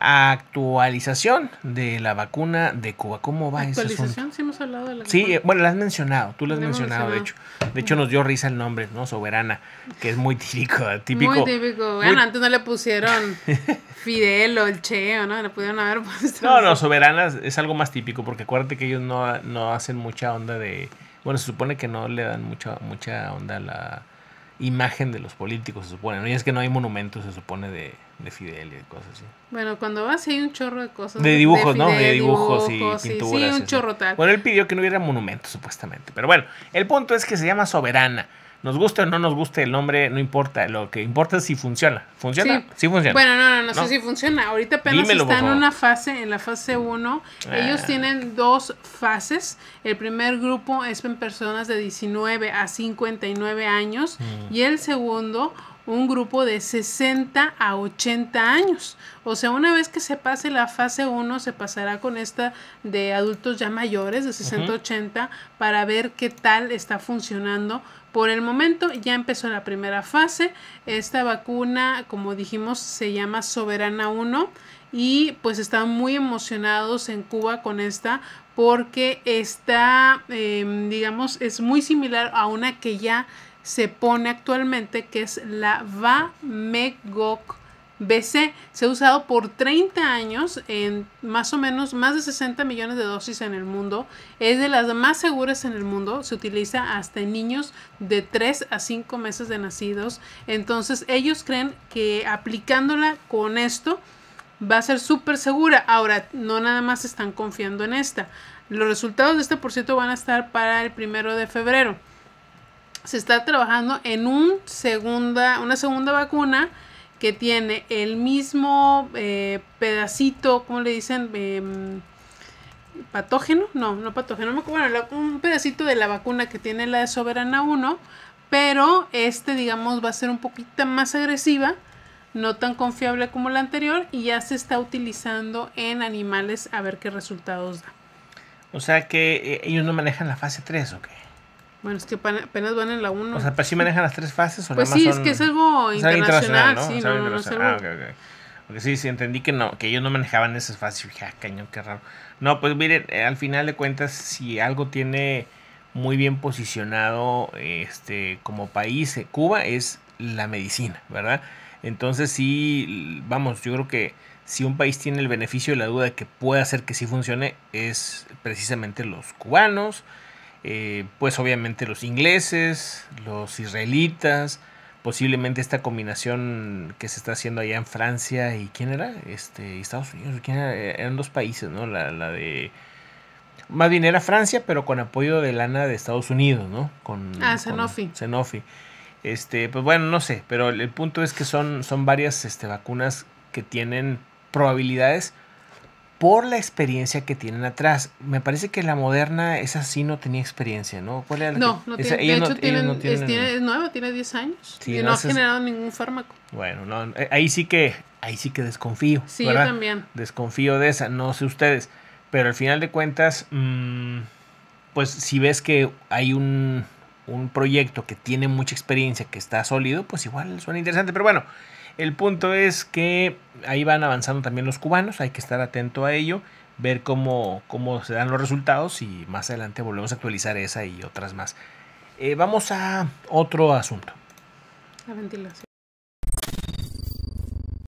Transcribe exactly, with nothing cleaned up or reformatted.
actualización de la vacuna de Cuba. ¿Cómo va ese asunto? ¿Actualización? Sí hemos hablado de la Sí, vacuna. eh, bueno, la has mencionado, tú la has La hemos mencionado, de hecho. mencionado. De hecho, nos dio risa el nombre, ¿no? Soberana, que es muy típico, típico. Muy típico. Bueno, muy... antes no le pusieron Fidel o el Che, ¿o no? Le pudieron haber puesto. No, no, Soberana es algo más típico, porque acuérdate que ellos no, no hacen mucha onda de... Bueno, se supone que no le dan mucha, mucha onda a la imagen de los políticos, se supone, ¿no? Y es que no hay monumentos, se supone, de, de Fidel y de cosas así. Bueno, cuando vas sí hay un chorro de cosas. De dibujos, de ¿no? Fidel, De dibujos, dibujos y sí, pinturas. Sí, un así. chorro tal. Bueno, él pidió que no hubiera monumentos, supuestamente. Pero bueno, el punto es que se llama Soberana. Nos guste o no nos guste el nombre, no importa. Lo que importa es si funciona. ¿Funciona? Sí, sí funciona. Bueno, no, no, no, ¿No? sé si funciona. Ahorita apenas Dímelo, está por en favor. una fase, en la fase uno. Ah. Ellos tienen dos fases. El primer grupo es en personas de diecinueve a cincuenta y nueve años. Mm. Y el segundo, un grupo de sesenta a ochenta años. O sea, una vez que se pase la fase uno, se pasará con esta de adultos ya mayores, de sesenta a ochenta, uh-huh. para ver qué tal está funcionando. Por el momento ya empezó la primera fase. Esta vacuna, como dijimos, se llama Soberana uno. Y pues están muy emocionados en Cuba con esta, porque está, eh, digamos, es muy similar a una que ya se pone actualmente, que es la Vamegoc B C. Se ha usado por treinta años en más o menos más de sesenta millones de dosis en el mundo. Es de las más seguras en el mundo. Se utiliza hasta en niños de tres a cinco meses de nacidos. Entonces ellos creen que aplicándola con esto va a ser súper segura. Ahora, no nada más están confiando en esta. Los resultados de este por cierto van a estar para el primero de febrero. Se está trabajando en un segunda, una segunda vacuna que tiene el mismo eh, pedacito, ¿cómo le dicen? Eh, patógeno, no, no patógeno, no, bueno, la, un pedacito de la vacuna que tiene la de Soberana uno, pero este, digamos, va a ser un poquito más agresiva, no tan confiable como la anterior, y ya se está utilizando en animales a ver qué resultados da. O sea que eh, ellos no manejan la fase tres, ¿o qué? Bueno, es que apenas van en la uno. O sea, ¿pero sí manejan las tres fases? ¿O pues nada sí, más son... es que es algo es internacional, ¿no? sí, es no, algo no, no es algo... Ah, ok, ok. Porque sí, sí, entendí que no, que ellos no manejaban esas fases. Ja, cañón, qué raro. No, pues miren, eh, al final de cuentas, si algo tiene muy bien posicionado este como país, eh, Cuba, es la medicina, ¿verdad? Entonces sí, vamos, yo creo que si un país tiene el beneficio de la duda de que puede hacer que sí funcione, es precisamente los cubanos. Eh, pues obviamente los ingleses, los israelitas, posiblemente esta combinación que se está haciendo allá en Francia y ¿quién era? Este, Estados Unidos, ¿quién era? Eran dos países, ¿no? La, la de... Más bien era Francia, pero con apoyo de lana de Estados Unidos, ¿no? Con, ah, Sanofi. Con Sanofi. Este, pues bueno, no sé, pero el, el punto es que son, son varias este, vacunas que tienen probabilidades por la experiencia que tienen atrás. Me parece que la Moderna, esa sí no tenía experiencia, ¿no? ¿Cuál era la no, que... no esa, tiene, de hecho no, tienen, no tienen... Es, tiene, es nueva, tiene diez años sí, y no, no ha generado ningún fármaco. Bueno, no, ahí sí que ahí sí que desconfío. Sí, ¿verdad? yo también. Desconfío de esa, no sé ustedes, pero al final de cuentas, mmm, pues si ves que hay un, un proyecto que tiene mucha experiencia, que está sólido, pues igual suena interesante, pero bueno, el punto es que ahí van avanzando también los cubanos, hay que estar atento a ello, ver cómo, cómo se dan los resultados y más adelante volvemos a actualizar esa y otras más. Eh, vamos a otro asunto. La ventilación.